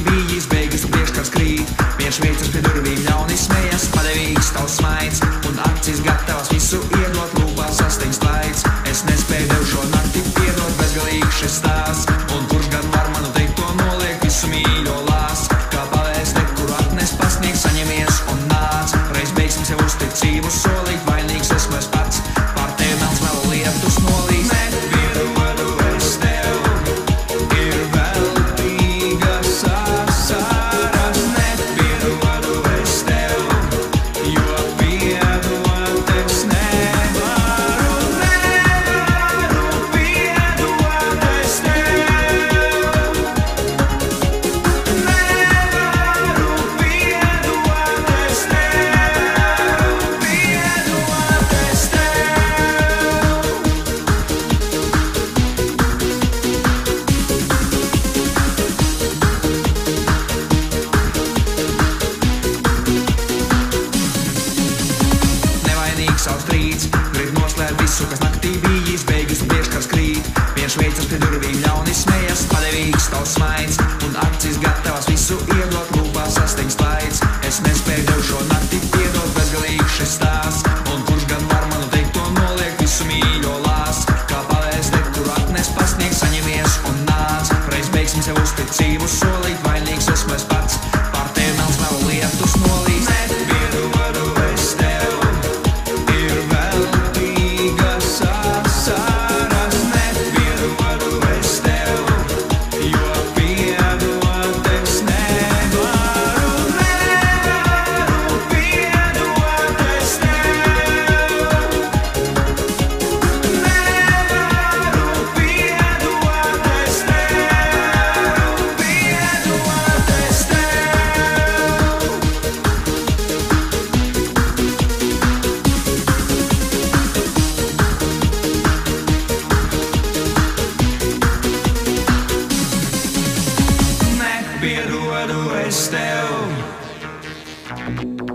bijis, beigas un priekškars krīt. Viņš veicas pie durvīm, ļauni smejas, padevīgs tavs smaids, un acis gatavas visu iedot, lūpās sastingst vaids. Es nespēju tev šo nakti piedot, bezgalīgs šis stāsts, un kurš gan var manu teikto noliekt, visu mīļo lās. Kā pavēsti, kuru atnes pasniegs, saņemies un nāc, reiz beigsim sev uzticību solīt, vainīgs esmu es pats, pār tevi melns melu lietus nolīst. Nepiedodu es tev, ir veltīgas asaras, nepiedodu es tev, jo piedot es nevaru, nevaru piedot es tev, nevaru piedot es tev, piedot es tev. Nevainīgs savs trīts, grib noslēpt visu, kas naktī bijis, beigas un priekškars krīt. Viņš veicas pie durvīm, ļauni smejas, padevīgs tavs smaids, un acis gatavas visu iedot, lūpās sastingst vaids. Es nespēju tev šo nakti piedot, bezgalīgs šis stāsts, un kurš gan var manu teikto noliekt, visu mīļo lās. Kā pavēsti, kuru atnes pasniegs, saņemies un nāc, reiz beigsim sev uzticību solīt, vainīgs esmu es pats, pār tevi melns melu lietus nolīst. Nepiedodu es tev, ir veltīgas asaras, nepiedodu es tev, jo piedot es nevaru, nevaru piedot es tev, nevaru piedot es tev, piedot es tev. Nepiedodu es tev.